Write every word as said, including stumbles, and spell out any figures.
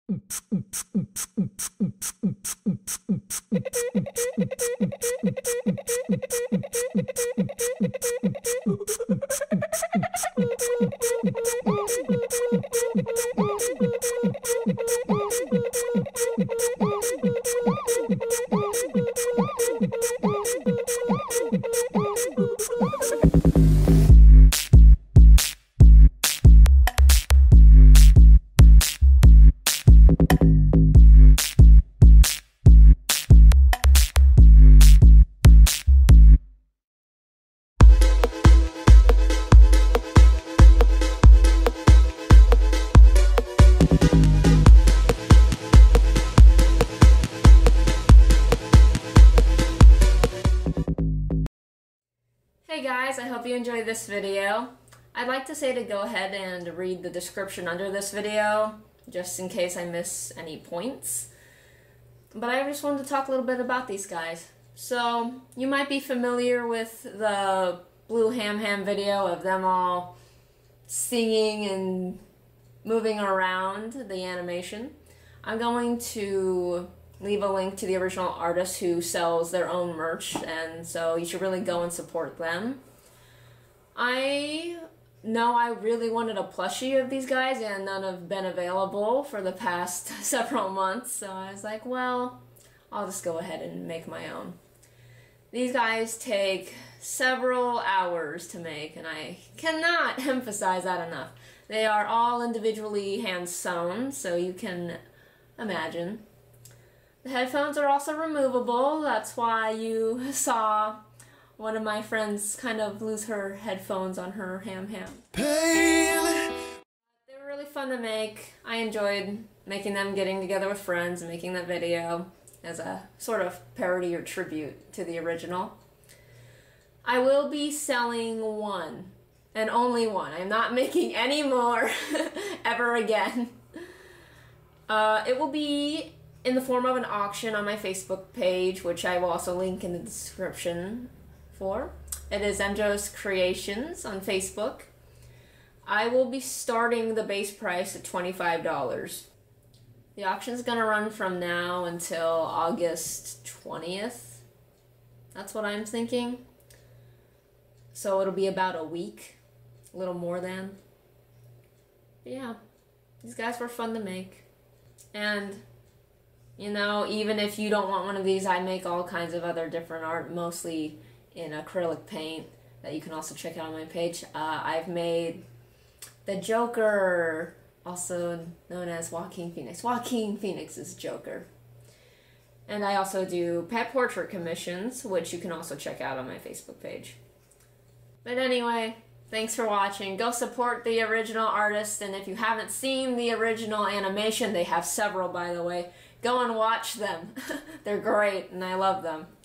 Hey guys, I hope you enjoyed this video. I'd like to say to go ahead and read the description under this video, just in case I miss any points. But I just wanted to talk a little bit about these guys. So, you might be familiar with the Blue Ham Ham video of them all singing and moving around the animation. I'm going to leave a link to the original artist who sells their own merch, and so you should really go and support them. I know I really wanted a plushie of these guys, and none have been available for the past several months, so I was like, well, I'll just go ahead and make my own. These guys take several hours to make, and I cannot emphasize that enough. They are all individually hand sewn, so you can imagine. The headphones are also removable. That's why you saw one of my friends kind of lose her headphones on her ham ham. Pain. They were really fun to make. I enjoyed making them, getting together with friends, and making that video as a sort of parody or tribute to the original. I will be selling one, and only one. I'm not making any more ever again. Uh, it will be in the form of an auction on my Facebook page, which I will also link in the description for. It is Emjo's Creations on Facebook. I will be starting the base price at twenty-five dollars. The auction is going to run from now until August twentieth. That's what I'm thinking. So it'll be about a week, a little more than. But yeah, these guys were fun to make. And you know, even if you don't want one of these, I make all kinds of other different art, mostly in acrylic paint, that you can also check out on my page. Uh, I've made the Joker, also known as Joaquin Phoenix. Joaquin Phoenix's Joker. And I also do pet portrait commissions, which you can also check out on my Facebook page. But anyway, thanks for watching. Go support the original artist, and if you haven't seen the original animation, they have several, by the way, go and watch them. They're great, and I love them.